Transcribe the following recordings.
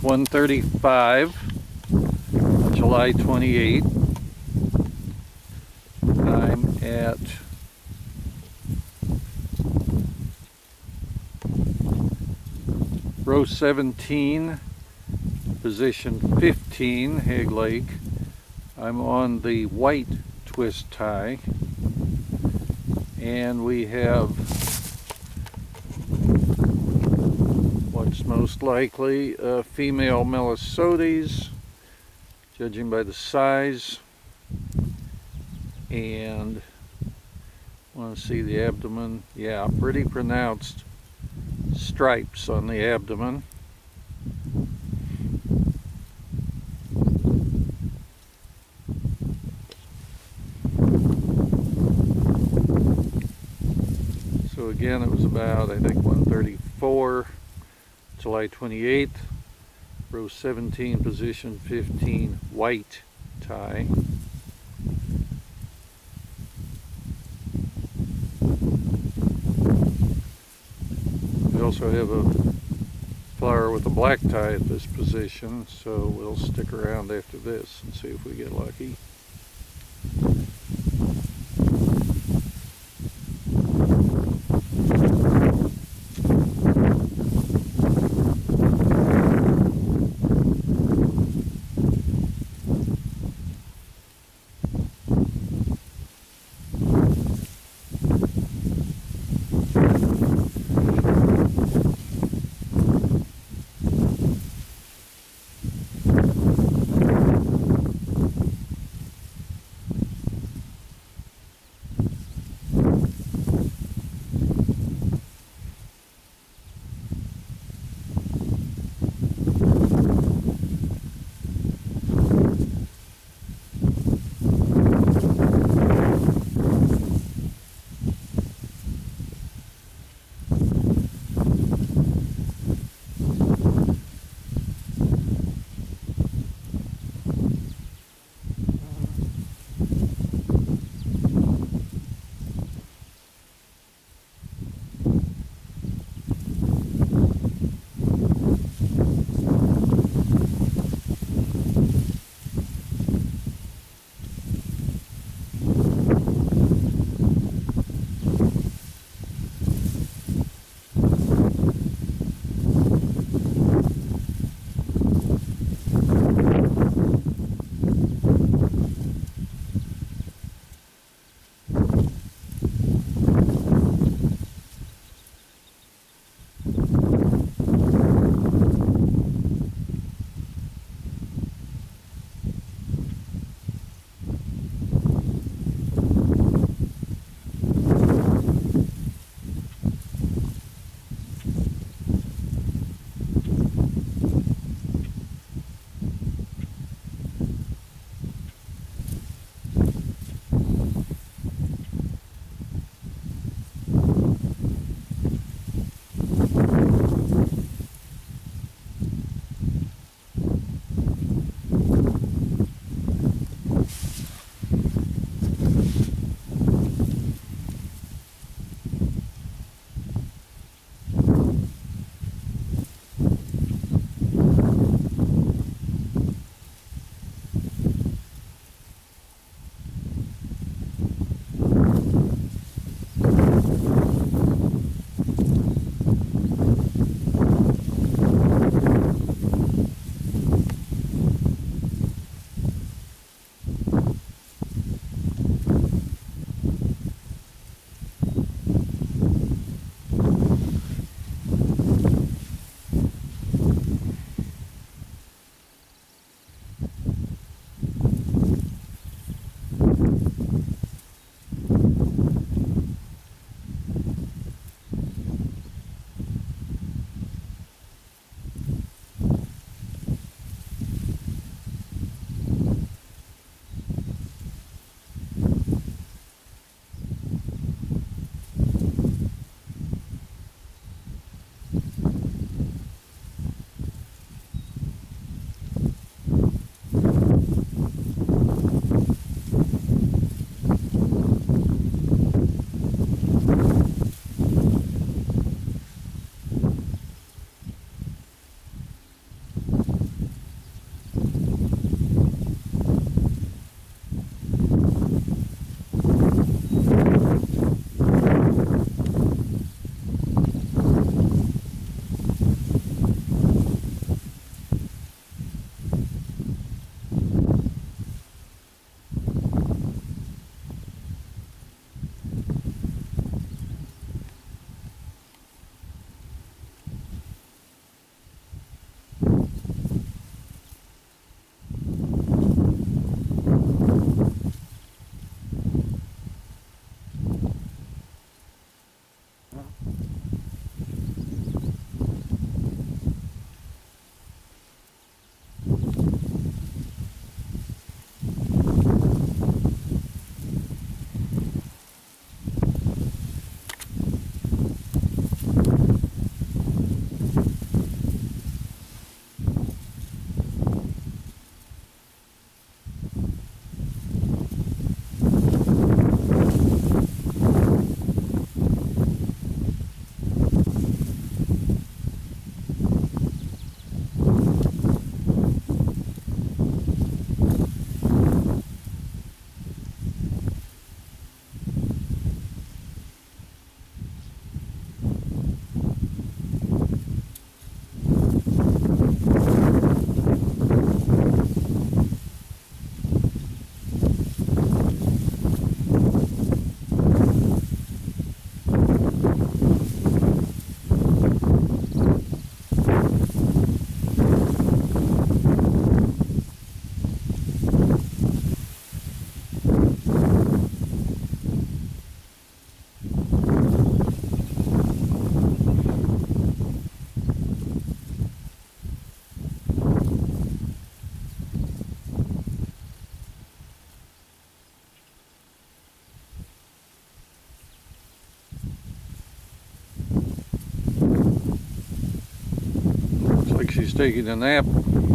It's 1:35, July 28th. I'm at row 17, position 15, Hague Lake. I'm on the white twist tie, and we have what's most likely a female Melisodes, judging by the size. And want to see the abdomen. Yeah, pretty pronounced stripes on the abdomen. So again, it was about, I think, 1:34, July 28th, row 17, position 15, white tie. We also have a flower with a black tie at this position, so we'll stick around after this and see if we get lucky. like she's taking a nap.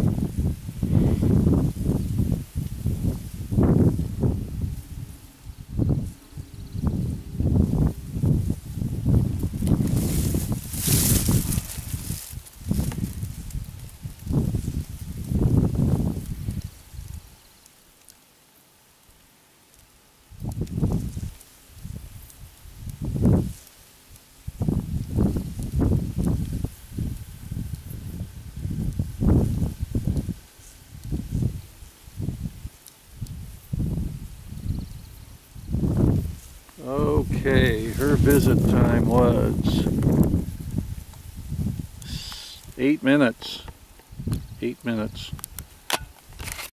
Okay, her visit time was 8 minutes. 8 minutes.